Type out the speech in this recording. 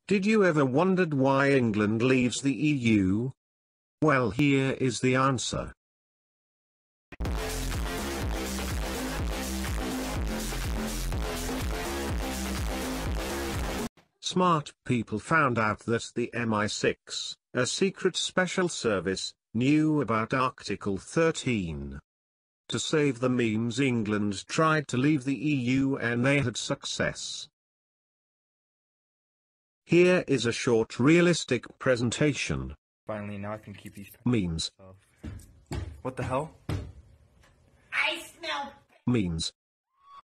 Did you ever wondered why England leaves the EU? Well, here is the answer. Smart people found out that the MI6, a secret special service, knew about Article 13. To save the memes, England tried to leave the EU and they had success. Here is a short realistic presentation. Finally, now I can keep these memes. What the hell? I smell memes.